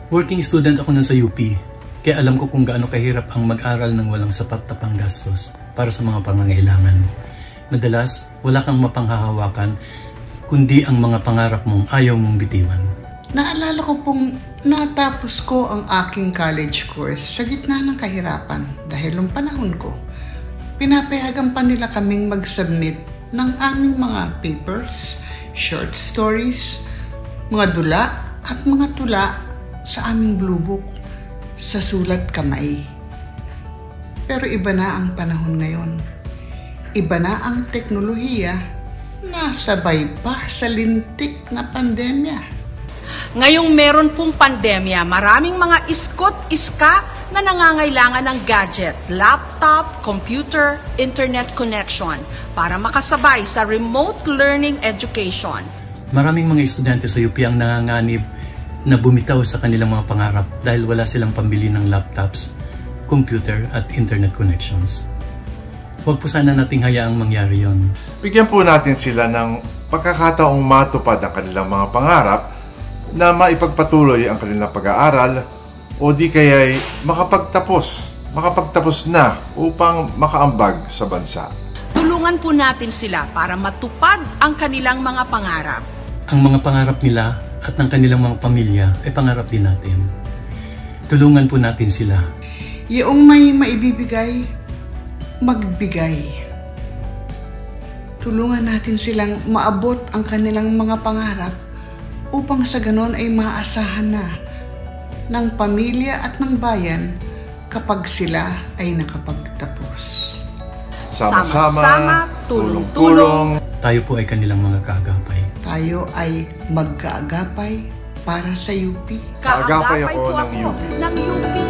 Working student ako nun sa UP, kaya alam ko kung gaano kahirap ang mag-aral ng walang sapat na panggastos para sa mga pangangailangan. Madalas, wala kang mapanghahawakan, kundi ang mga pangarap mong ayaw mong bitiwan. Naalala ko pong natapos ko ang aking college course sa gitna ng kahirapan dahil nung panahon ko, pinapayagan pa nila kaming mag-submit ng aming mga papers, short stories, mga dula at mga tula sa aming blue book sa sulat kamay. Pero iba na ang panahon ngayon. Iba na ang teknolohiya na sabay pa sa lintik na pandemya. Ngayong meron pong pandemya, maraming mga iskot-iska na nangangailangan ng gadget, laptop, computer, internet connection para makasabay sa remote learning education. Maraming mga estudyante sa UP ang nanganganib na bumitaw sa kanilang mga pangarap dahil wala silang pambili ng laptops, computer at internet connections. Huwag po sana nating hayaang mangyari yon. Bigyan po natin sila ng pagkakataong matupad ang kanilang mga pangarap na maipagpatuloy ang kanilang pag-aaral o di kaya'y makapagtapos na upang makaambag sa bansa. Tulungan po natin sila para matupad ang kanilang mga pangarap. Ang mga pangarap nila at ng kanilang mga pamilya ay pangarap din natin. Tulungan po natin sila. Yung may maibibigay, magbigay. Tulungan natin silang maabot ang kanilang mga pangarap upang sa ganon ay maasahan na ng pamilya at ng bayan kapag sila ay nakapagtapos. Sama-sama, tulong-tulong. Tayo po ay kanilang mga kaagapay. Tayo ay magkaagapay para sa UP. Kaagapay ako ng UP. Ng UP.